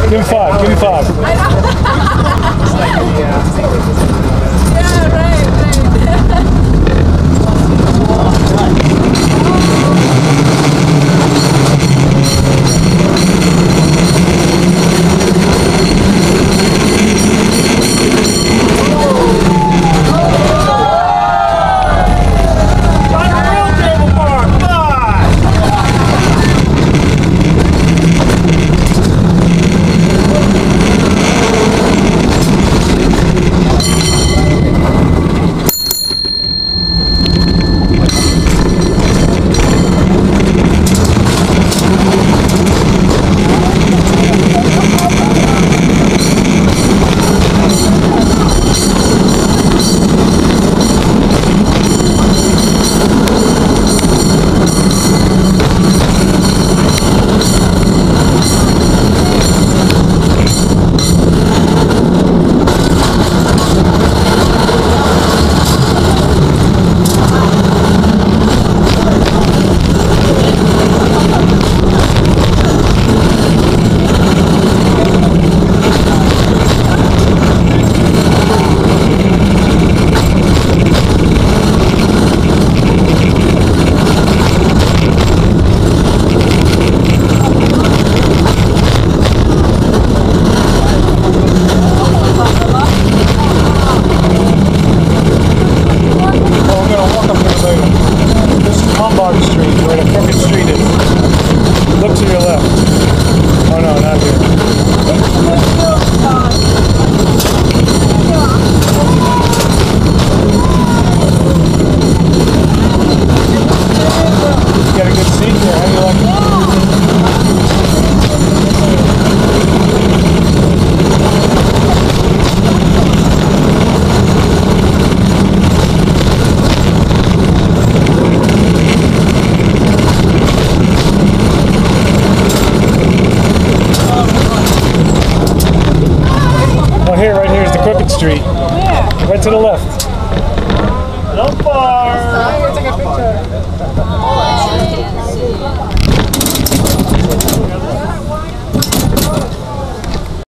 Give him 5. Give him 5. Yeah, right. Look to your left. Oh no, not here. You got a good seat here. How do you like it? Here, right here is the Crooked Street. Yeah. Right to the left. No far. I'm gonna take a picture.